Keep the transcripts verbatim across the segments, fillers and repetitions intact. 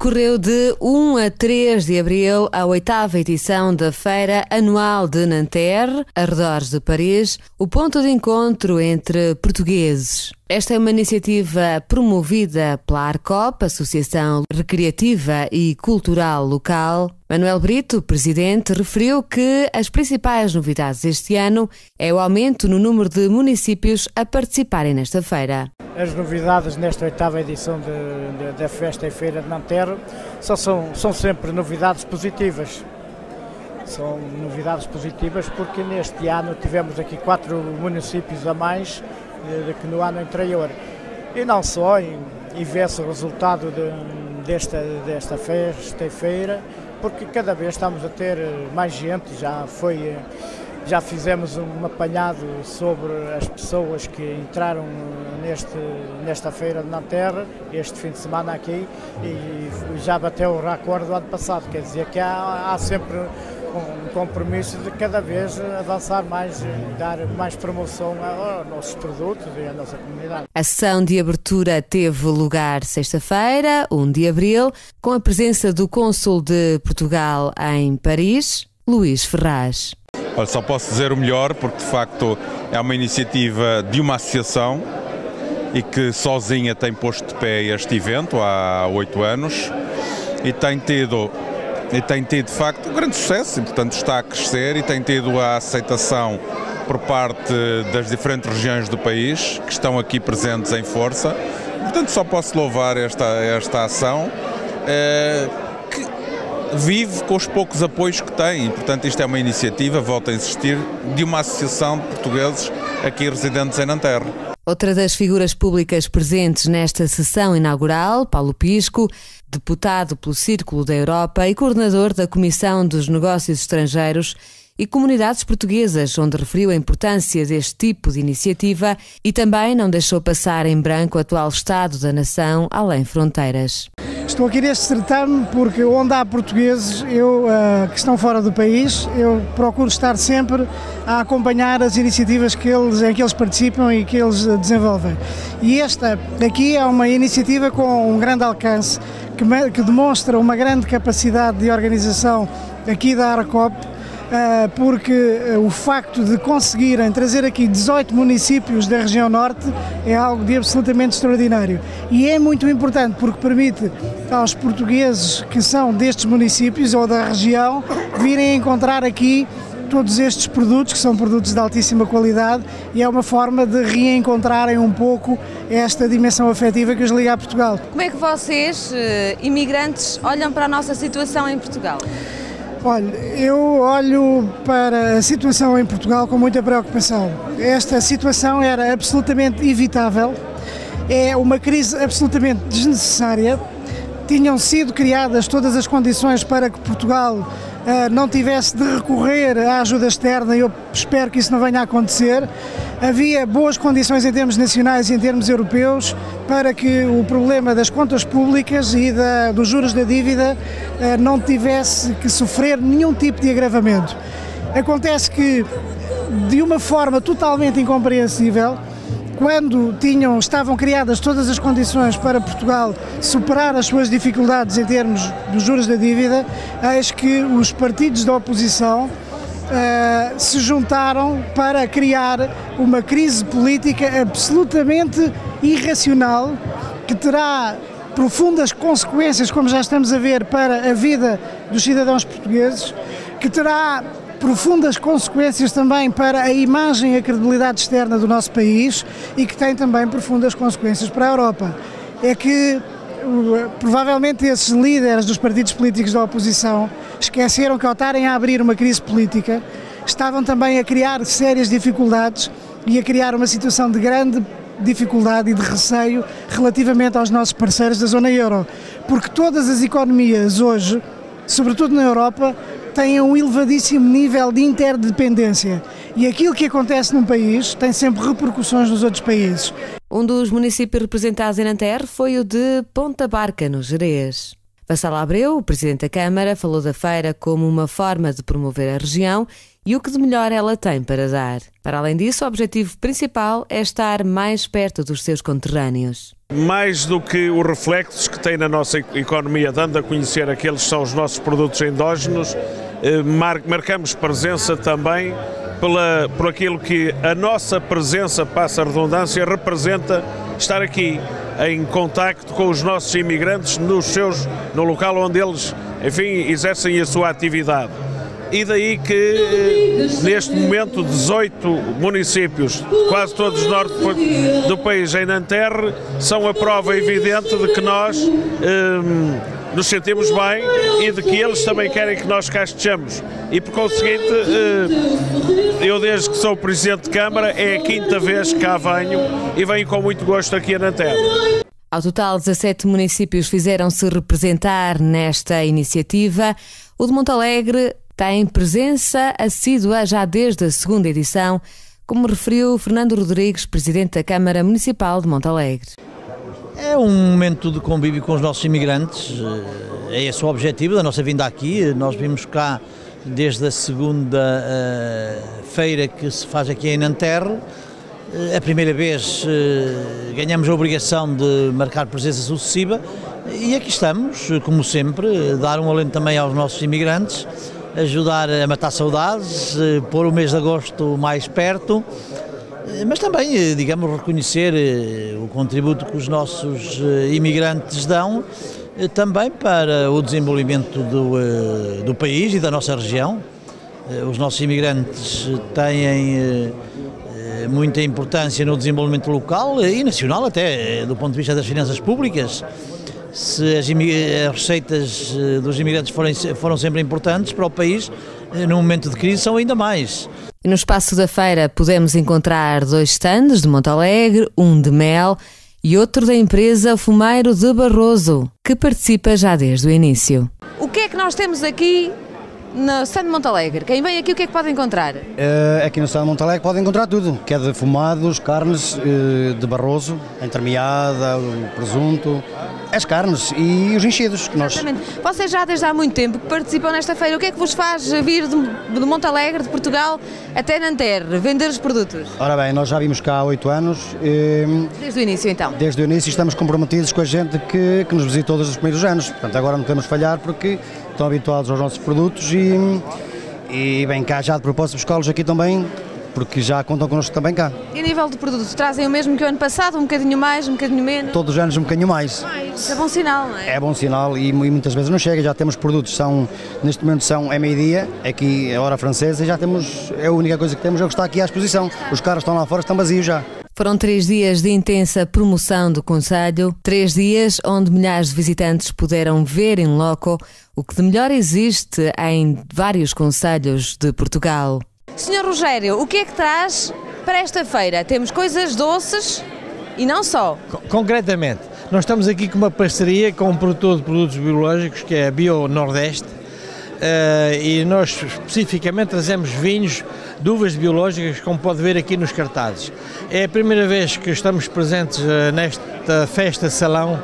Decorreu de um a três de abril a oitava edição da Feira Anual de Nanterre, arredores de Paris, o ponto de encontro entre portugueses. Esta é uma iniciativa promovida pela ARCOP, Associação Recreativa e Cultural Local. Manuel Brito, presidente, referiu que as principais novidades este ano é o aumento no número de municípios a participarem nesta feira. As novidades nesta oitava edição de, de, da Festa e Feira de Nanterre só são, são sempre novidades positivas. São novidades positivas porque neste ano tivemos aqui quatro municípios a mais do que no ano anterior. E não só, e, e vê-se o resultado de, desta, desta festa e feira, porque cada vez estamos a ter mais gente, já foi... Já fizemos um apanhado sobre as pessoas que entraram neste, nesta feira de Nanterre, este fim de semana aqui, e já bateu o recorde do ano passado. Quer dizer que há, há sempre um compromisso de cada vez avançar mais e dar mais promoção aos nossos produtos e à nossa comunidade. A sessão de abertura teve lugar sexta-feira, primeiro de abril, com a presença do cônsul de Portugal em Paris, Luís Ferraz. Olha, só posso dizer o melhor, porque de facto é uma iniciativa de uma associação e que sozinha tem posto de pé este evento há oito anos e tem tido, e tem tido de facto um grande sucesso, e portanto está a crescer e tem tido a aceitação por parte das diferentes regiões do país que estão aqui presentes em força. Portanto só posso louvar esta, esta ação. É, vive com os poucos apoios que tem, portanto isto é uma iniciativa, volto a insistir, de uma associação de portugueses aqui residentes em Nanterre. Outra das figuras públicas presentes nesta sessão inaugural, Paulo Pisco, deputado pelo Círculo da Europa e coordenador da Comissão dos Negócios Estrangeiros e Comunidades Portuguesas, onde referiu a importância deste tipo de iniciativa e também não deixou passar em branco o atual estado da nação além fronteiras. Estou aqui neste certame porque onde há portugueses eu, uh, que estão fora do país, eu procuro estar sempre a acompanhar as iniciativas que eles, em que eles participam e que eles desenvolvem. E esta aqui é uma iniciativa com um grande alcance, que, me, que demonstra uma grande capacidade de organização aqui da ARCOP, Uh, porque uh, o facto de conseguirem trazer aqui dezoito municípios da região norte é algo de absolutamente extraordinário. E é muito importante porque permite aos portugueses que são destes municípios ou da região virem encontrar aqui todos estes produtos, que são produtos de altíssima qualidade, e é uma forma de reencontrarem um pouco esta dimensão afetiva que os liga a Portugal. Como é que vocês, imigrantes, olham para a nossa situação em Portugal? Olha, eu olho para a situação em Portugal com muita preocupação. Esta situação era absolutamente evitável, é uma crise absolutamente desnecessária. Tinham sido criadas todas as condições para que Portugal uh, não tivesse de recorrer à ajuda externa e eu espero que isso não venha a acontecer. Havia boas condições em termos nacionais e em termos europeus para que o problema das contas públicas e da, dos juros da dívida uh, não tivesse que sofrer nenhum tipo de agravamento. Acontece que, de uma forma totalmente incompreensível, quando tinham, estavam criadas todas as condições para Portugal superar as suas dificuldades em termos dos juros da dívida, eis que os partidos da oposição uh, se juntaram para criar uma crise política absolutamente irracional, que terá profundas consequências, como já estamos a ver, para a vida dos cidadãos portugueses, que terá profundas consequências também para a imagem e a credibilidade externa do nosso país e que tem também profundas consequências para a Europa. É que provavelmente esses líderes dos partidos políticos da oposição esqueceram que ao estarem a abrir uma crise política estavam também a criar sérias dificuldades e a criar uma situação de grande dificuldade e de receio relativamente aos nossos parceiros da zona euro, porque todas as economias hoje, sobretudo na Europa, têm um elevadíssimo nível de interdependência e aquilo que acontece num país tem sempre repercussões nos outros países. Um dos municípios representados em Nanterre foi o de Ponta Barca, no Gerês. Vassal Abreu, o presidente da Câmara, falou da feira como uma forma de promover a região e o que de melhor ela tem para dar. Para além disso, o objetivo principal é estar mais perto dos seus conterrâneos. Mais do que os reflexos que tem na nossa economia, dando a conhecer aqueles que são os nossos produtos endógenos, marcamos presença também pela, por aquilo que a nossa presença, passa a redundância, representa estar aqui em contacto com os nossos imigrantes nos seus, no local onde eles, enfim, exercem a sua atividade. E daí que, neste momento, dezoito municípios, quase todos do norte do país, em Nanterre, são a prova evidente de que nós hum, nos sentimos bem e de que eles também querem que nós cá estejamos. E, por conseguinte, eu, desde que sou Presidente de Câmara, é a quinta vez que cá venho e venho com muito gosto aqui a Nanterre. Ao total, dezassete municípios fizeram-se representar nesta iniciativa. O de Montalegre tem presença assídua já desde a segunda edição, como referiu Fernando Rodrigues, Presidente da Câmara Municipal de Montalegre. É um momento de convívio com os nossos imigrantes, é esse o objetivo da nossa vinda aqui. Nós vimos cá desde a segunda uh, feira que se faz aqui em Nanterre. A primeira vez uh, ganhamos a obrigação de marcar presença sucessiva e aqui estamos, como sempre, dar um alento também aos nossos imigrantes, ajudar a matar saudades, pôr o mês de agosto mais perto, mas também, digamos, reconhecer o contributo que os nossos imigrantes dão também para o desenvolvimento do, do país e da nossa região. Os nossos imigrantes têm muita importância no desenvolvimento local e nacional, até do ponto de vista das finanças públicas. Se as, as receitas dos imigrantes forem, foram sempre importantes para o país, no momento de crise são ainda mais. E no espaço da feira podemos encontrar dois stands de Montalegre, um de Mel e outro da empresa Fumeiro de Barroso, que participa já desde o início. O que é que nós temos aqui no stand de Montalegre? Quem vem aqui, o que é que pode encontrar? Uh, aqui no stand de Montalegre pode encontrar tudo, que é de fumados, carnes uh, de Barroso, a entremeada, o presunto, as carnes e os enchidos. Que nós... Exatamente. Vocês já desde há muito tempo que participam nesta feira. O que é que vos faz vir de, de Montalegre, de Portugal, até Nanterre, vender os produtos? Ora bem, nós já vimos cá há oito anos. E, desde o início, então? Desde o início estamos comprometidos com a gente que, que nos visitou desde os primeiros anos. Portanto, agora não podemos falhar porque estão habituados aos nossos produtos e, e bem cá já de propósito buscá-los aqui também, porque já contam connosco também cá. E a nível de produtos, trazem o mesmo que o ano passado, um bocadinho mais, um bocadinho menos? Todos os anos um bocadinho mais. mais. Isso é bom sinal, não é? É bom sinal e, e muitas vezes não chega, já temos produtos, são, neste momento são é meio-dia, aqui é hora francesa e já temos, é a única coisa que temos é o que está aqui à exposição. Os carros estão lá fora, estão vazios já. Foram três dias de intensa promoção do concelho, três dias onde milhares de visitantes puderam ver em loco o que de melhor existe em vários concelhos de Portugal. senhor Rogério, o que é que traz para esta feira? Temos coisas doces e não só. Concretamente, nós estamos aqui com uma parceria com um produtor de produtos biológicos que é a Bio Nordeste. Uh, e nós especificamente trazemos vinhos de uvas biológicas, como pode ver aqui nos cartazes. É a primeira vez que estamos presentes uh, nesta festa salão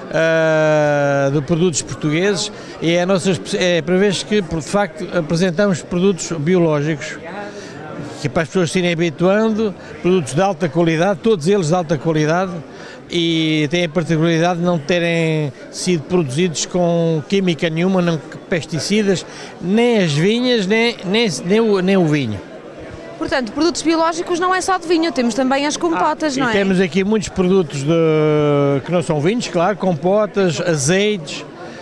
uh, de produtos portugueses e é a, nossa, é a primeira vez que, de facto, apresentamos produtos biológicos, que para as pessoas se irem habituando, produtos de alta qualidade, todos eles de alta qualidade, e têm a particularidade de não terem sido produzidos com química nenhuma, não pesticidas, nem as vinhas, nem, nem, nem, o, nem o vinho. Portanto, produtos biológicos não é só de vinho, temos também as compotas, ah, não é? Temos aqui muitos produtos de, que não são vinhos, claro, compotas, azeites,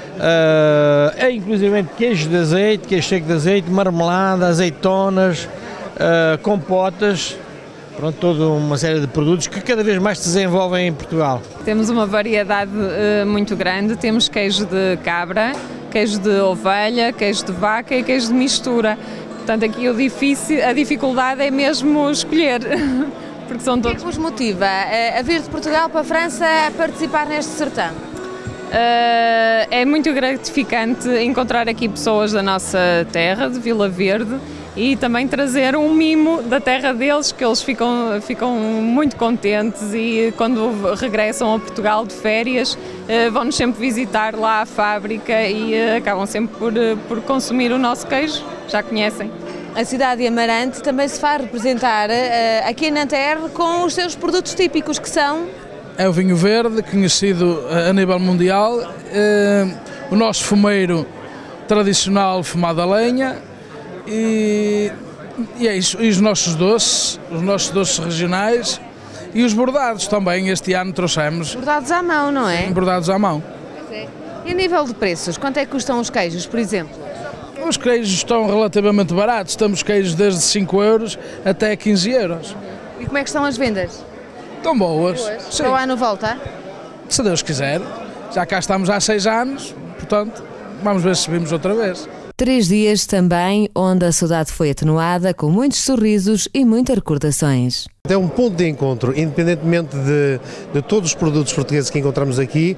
uh, é inclusive queijo de azeite, queijo seco de azeite, marmelada, azeitonas, uh, compotas. Pronto, toda uma série de produtos que cada vez mais se desenvolvem em Portugal. Temos uma variedade uh, muito grande, temos queijo de cabra, queijo de ovelha, queijo de vaca e queijo de mistura. Portanto, aqui o difícil, a dificuldade é mesmo escolher, porque são todos... O que é que vos motiva a vir de Portugal para a França a participar neste certame? Uh, é muito gratificante encontrar aqui pessoas da nossa terra, de Vila Verde, e também trazer um mimo da terra deles, que eles ficam, ficam muito contentes e quando regressam a Portugal de férias vão-nos sempre visitar lá à fábrica e acabam sempre por, por consumir o nosso queijo, já conhecem. a cidade de Amarante também se faz representar uh, aqui em Nanterre com os seus produtos típicos, que são... É o vinho verde, conhecido a nível mundial, uh, o nosso fumeiro tradicional fumado a lenha e, e é isso, e os nossos doces, os nossos doces regionais e os bordados também, este ano trouxemos. Bordados à mão, não é? Sim, bordados à mão. Pois é. E a nível de preços, quanto é que custam os queijos, por exemplo? Os queijos estão relativamente baratos, temos queijos desde cinco euros até quinze euros. E como é que estão as vendas? Estão boas. Boas. Sim. Para o ano volta? Se Deus quiser. Já cá estamos há seis anos, portanto, vamos ver se subimos outra vez. Três dias também onde a saudade foi atenuada, com muitos sorrisos e muitas recordações. É um ponto de encontro, independentemente de, de todos os produtos portugueses que encontramos aqui,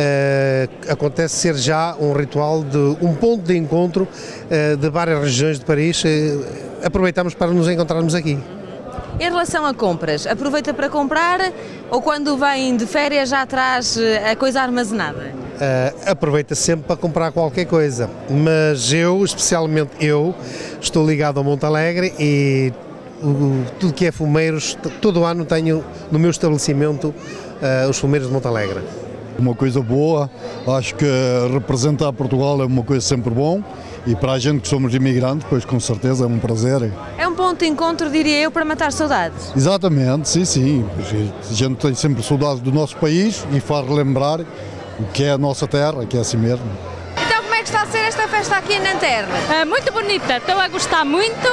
eh, acontece ser já um ritual de um ponto de encontro eh, de várias regiões de Paris. Eh, aproveitamos para nos encontrarmos aqui. Em relação a compras, aproveita para comprar ou quando vem de férias já traz a coisa armazenada? Uh, aproveita sempre para comprar qualquer coisa, mas eu, especialmente eu, estou ligado ao Monte Alegre e uh, tudo que é fumeiros, todo o ano tenho no meu estabelecimento uh, os fumeiros de Monte Alegre. Uma coisa boa, acho que representar Portugal é uma coisa sempre bom e para a gente que somos imigrantes, pois com certeza é um prazer. É um ponto de encontro, diria eu, para matar saudades. Exatamente, sim, sim. A gente tem sempre saudades do nosso país e faz relembrar o que é a nossa terra, que é assim mesmo. Então como é que está a ser esta festa aqui em Nanterre? Uh, muito bonita, estou a gostar muito,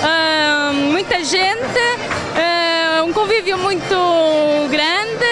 uh, muita gente, uh, um convívio muito grande,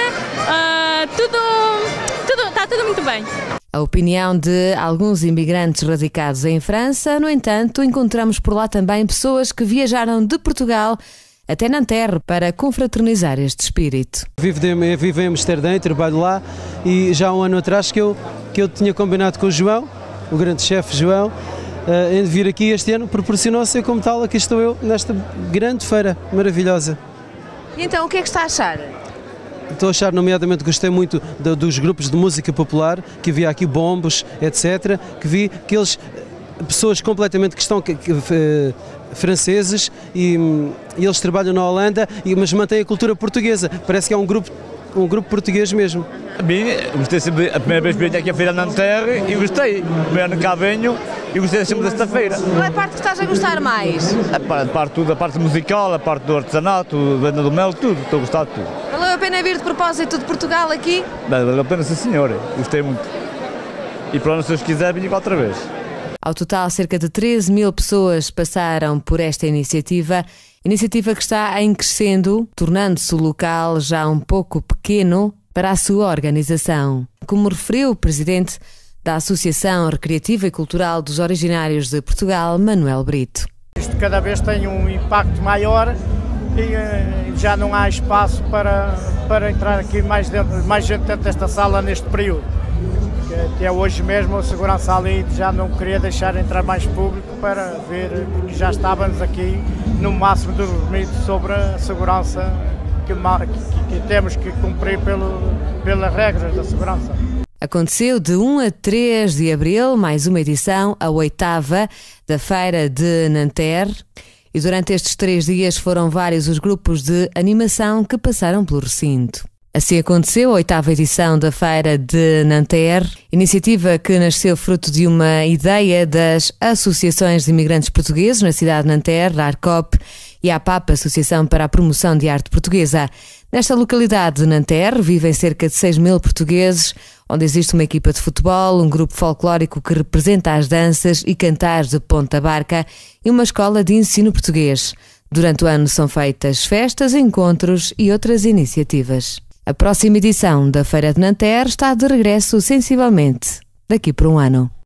uh, tudo, tudo, está tudo muito bem. A opinião de alguns imigrantes radicados em França, no entanto, encontramos por lá também pessoas que viajaram de Portugal até Nanterre para confraternizar este espírito. Vivo, de, vivo em Amsterdã e trabalho lá e já há um ano atrás que eu, que eu tinha combinado com o João, o grande chefe João, uh, em vir aqui este ano, proporcionou-se como tal, aqui estou eu nesta grande feira maravilhosa. E então o que é que está a achar? Estou a achar, nomeadamente, gostei muito de, dos grupos de música popular, que havia aqui bombos, etcétera, que vi que eles, pessoas completamente que estão que, que, uh, franceses e, e eles trabalham na Holanda, e, mas mantêm a cultura portuguesa, parece que é um grupo, um grupo português mesmo. A mim, gostei sempre, a primeira vez que vim aqui à feira de Nanterre e gostei, o primeiro ano cá venho e gostei sempre desta feira. Qual é a parte que estás a gostar mais? A parte, a parte, tudo, a parte musical, a parte do artesanato, a venda do mel, tudo, estou a gostar de tudo. Valeu a pena vir de propósito de Portugal aqui? Valeu a pena, sim senhora, gostei muito. E para onde se quiser, venho cá outra vez. Ao total, cerca de treze mil pessoas passaram por esta iniciativa, iniciativa que está em crescendo, tornando-se o local já um pouco pequeno para a sua organização. Como referiu o presidente da Associação Recreativa e Cultural dos Originários de Portugal, Manuel Brito. Isto cada vez tem um impacto maior e uh, já não há espaço para, para entrar aqui mais, dentro, mais gente dentro desta sala neste período. Até hoje mesmo a segurança ali já não queria deixar entrar mais público para ver, porque já estávamos aqui no máximo dos limites sobre a segurança que, que, que temos que cumprir pelo, pelas regras da segurança. Aconteceu de um a três de abril, mais uma edição, a oitava da Feira de Nanterre. E durante estes três dias foram vários os grupos de animação que passaram pelo recinto. Assim aconteceu a oitava edição da Feira de Nanterre, iniciativa que nasceu fruto de uma ideia das Associações de Imigrantes Portugueses na cidade de Nanterre, a ARCOP, e a APAP, Associação para a Promoção de Arte Portuguesa. Nesta localidade de Nanterre vivem cerca de seis mil portugueses, onde existe uma equipa de futebol, um grupo folclórico que representa as danças e cantares de Ponta Barca e uma escola de ensino português. Durante o ano são feitas festas, encontros e outras iniciativas. A próxima edição da Feira de Nanterre está de regresso sensivelmente daqui por um ano.